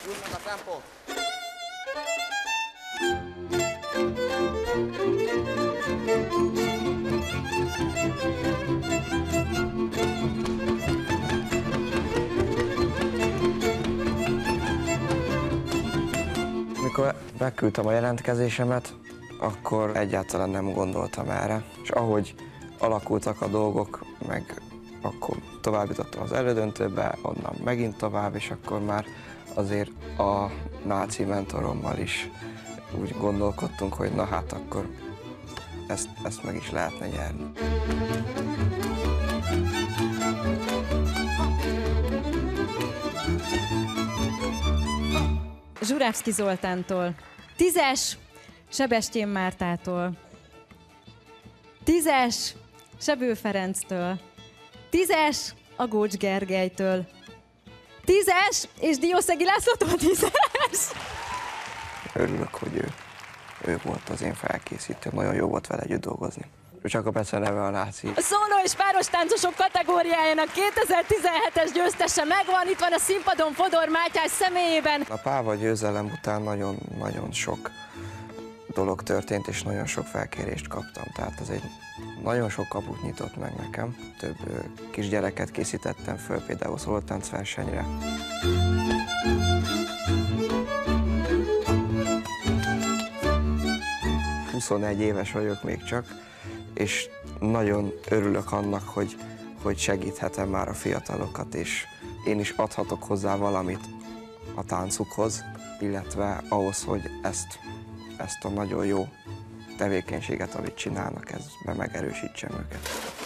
Gyújt meg a tempót! Amikor beküldtem a jelentkezésemet, akkor egyáltalán nem gondoltam erre. És ahogy alakultak a dolgok, meg akkor tovább jutottam az elődöntőbe, onnan megint tovább, és akkor már azért a náci mentorommal is úgy gondolkodtunk, hogy na hát akkor ezt meg is lehetne nyerni. Zsurávszky Zoltántól, 10-es Sebestyén Mártától, 10-es Sebő Ferenctől, 10-es Agócs Gergelytől, 10-es és Diószegi Lászlótól 10-es. Örülök, hogy ő volt az én felkészítőm, nagyon jó volt vele együtt dolgozni. Ő csak a beceneve a náci. A szóló és páros táncosok kategóriájának 2017-es győztese megvan, itt van a színpadon Fodor Mátyás személyében. A Páva győzelem után nagyon sok dolog történt, és nagyon sok felkérést kaptam. Tehát ez egy nagyon sok kaput nyitott meg nekem. Több kisgyereket készítettem föl, például szólótánc versenyre. ...21 éves vagyok még csak, és nagyon örülök annak, hogy segíthetem már a fiatalokat, és én is adhatok hozzá valamit a táncukhoz, illetve ahhoz, hogy ezt a nagyon jó tevékenységet, amit csinálnak, ezben megerősítsem őket.